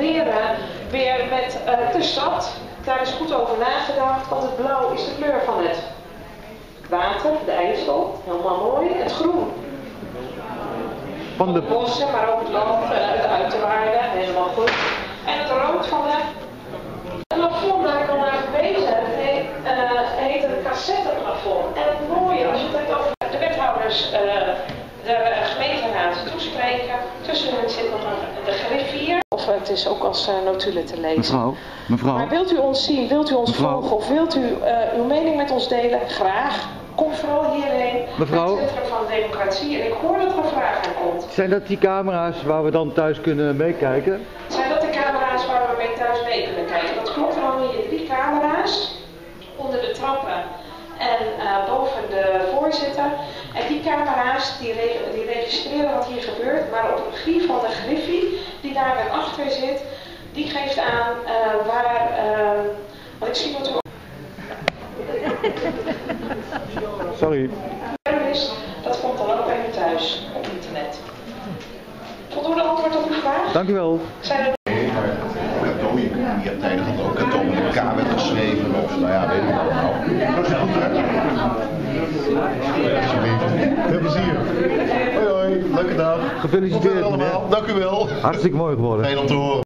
corresponderen weer met de stad. Daar is goed over nagedacht, want het blauw is de kleur van het water, de IJssel, helemaal mooi. Het groen van de bossen, maar ook het land, de uiterwaarden, helemaal goed. En het rood van het plafond waar ik al naar gewezen heb, heet een cassetteplafond. En het mooie, als je het hebt over de wethouders, de gemeenteraad toespreken, tussen hen zit nog de griffier. Of het is ook als notulen te lezen. Mevrouw. Maar wilt u ons zien, wilt u ons volgen of wilt u uw mening met ons delen? Graag. Kom vooral hierheen. Mevrouw. Het Centrum van Democratie. En ik hoor dat er een vraag aan komt. Zijn dat die camera's waar we dan thuis kunnen meekijken? Zijn dat de camera's waar we mee thuis mee kunnen kijken? Dat klopt, er hangen hier 3 camera's onder de trappen en boven de voorzitter. En die camera's die registreren wat hier gebeurt, maar op de regie van de griffie die daar weer achter zit, die geeft aan waar, wat ik zie wat u Sorry. is, dat komt dan ook bij u thuis op internet. Voldoende antwoord op uw vraag? Dank u wel. Zijn er... Die hebt tijdig ook Kato met elkaar werd geschreven of nou ja, weet ik wel. Dat is goed, hè? Veel plezier. Hoi hoi, leuke dag. Gefeliciteerd, meneer. Dank u wel. Hartstikke mooi geworden. Fijn om te horen.